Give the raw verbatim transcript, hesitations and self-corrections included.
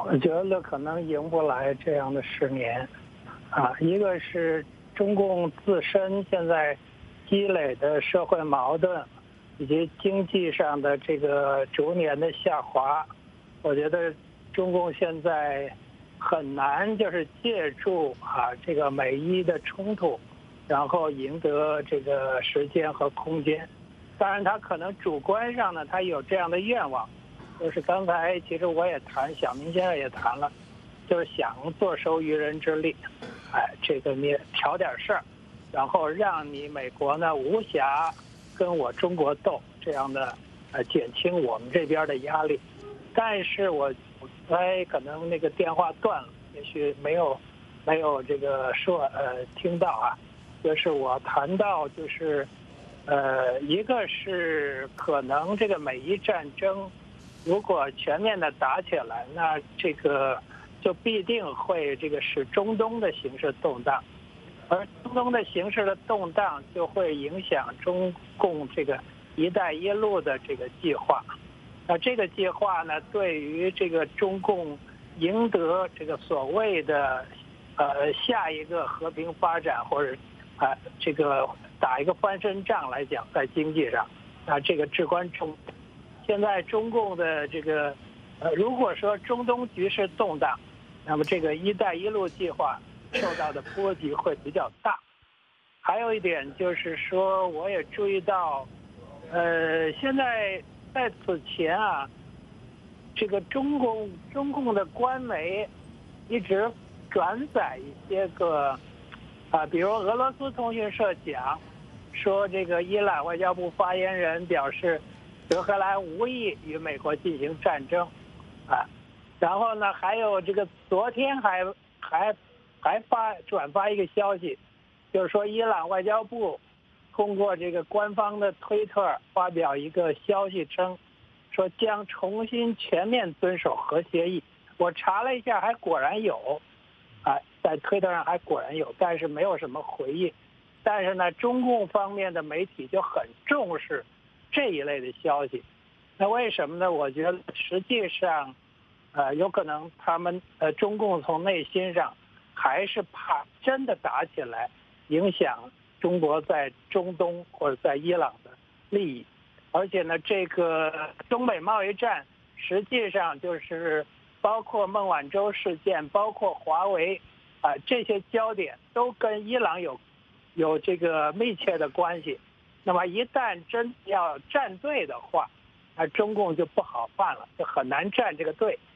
我觉得可能赢不来这样的十年，啊，一个是中共自身现在积累的社会矛盾，以及经济上的这个逐年的下滑，我觉得中共现在很难就是借助啊这个美伊的冲突，然后赢得这个时间和空间。当然，他可能主观上呢，他有这样的愿望。就是刚才其实我也谈，小明先生也谈了，就是想坐收渔人之利，哎，这个你挑点事儿，然后让你美国呢无暇跟我中国斗，这样的呃减轻我们这边的压力。但是我我猜可能那个电话断了，也许没有没有这个说呃听到啊，就是我谈到就是呃一个是可能这个美伊战争。如果全面的打起来，那这个就必定会这个使中东的形势动荡，而中东的形势的动荡就会影响中共这个“一带一路”的这个计划。那这个计划呢，对于这个中共赢得这个所谓的呃下一个和平发展或者啊、呃、这个打一个翻身仗来讲，在经济上啊这个至关重要。现在中共的这个，呃，如果说中东局势动荡，那么这个“一带一路”计划受到的波及会比较大。还有一点就是说，我也注意到，呃，现在在此前啊，这个中共中共的官媒一直转载一些个，啊，比如俄罗斯通讯社讲，说这个伊朗外交部发言人表示。德黑兰无意与美国进行战争，啊，然后呢，还有这个昨天还还还发转发一个消息，就是说伊朗外交部通过这个官方的推特发表一个消息称，说将重新全面遵守核协议。我查了一下，还果然有，啊，在推特上还果然有，但是没有什么回应。但是呢，中共方面的媒体就很重视这一类的消息，那为什么呢？我觉得实际上，呃，有可能他们呃中共从内心上还是怕真的打起来，影响中国在中东或者在伊朗的利益。而且呢，这个中美贸易战实际上就是包括孟晚舟事件，包括华为啊、呃、这些焦点都跟伊朗有有这个密切的关系。那么一旦真要站队的话，那中共就不好办了，就很难站这个队。